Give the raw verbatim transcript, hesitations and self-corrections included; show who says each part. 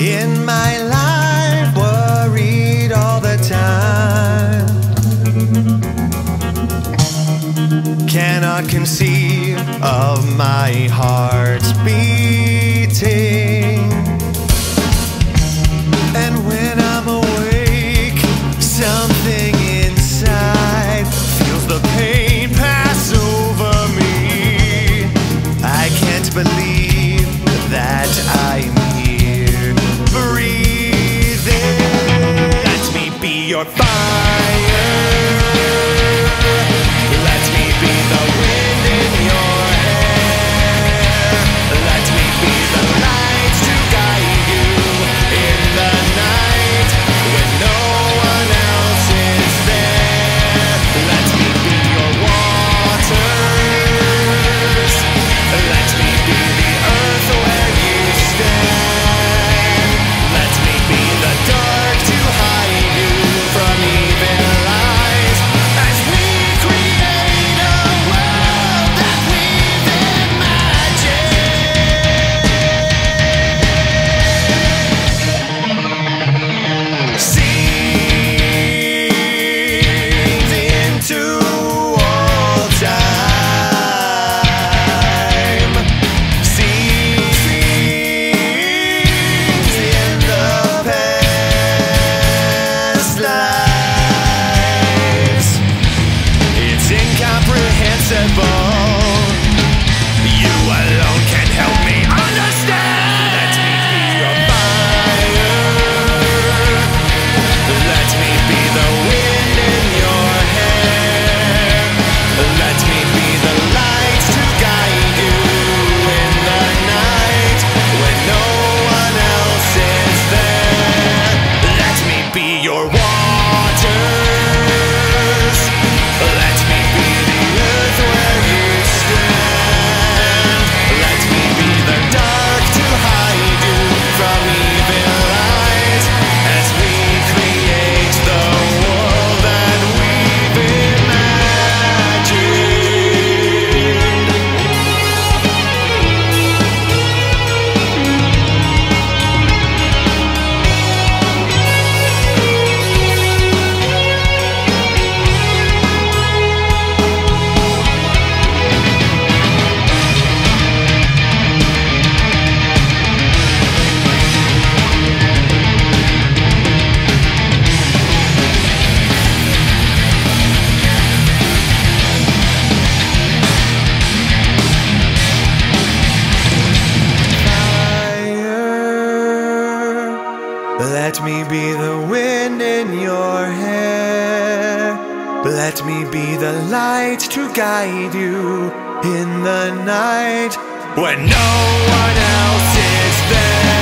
Speaker 1: in my life, worried all the time. Cannot conceive of my heart's beating. And when I'm awake, something inside feels the pain pass over me. I can't believe that I'm here, breathing. Let me be your fire. Let me be the wind in your hair. Let me be the light to guide you in the night when no one else is there. Let me be your waters. Let me be the earth where you stand. Let me be the dark to hide you from evil eyes as we create a world that we've imagined. Seeds into all time. Seeds in the past lives. It's incomprehensible. You alone can help me understand. Let me be your fire. Let me be the wind in your hair. Let me be the light to guide you in the night when no one else is there. Let me be your waters. Let me be the earth where you stand. Let me be the dark to hide you from evil eyes as we create the world that we've imagined. Let me be the wind in your hair. Let me be the light to guide you in the night when no one else is there.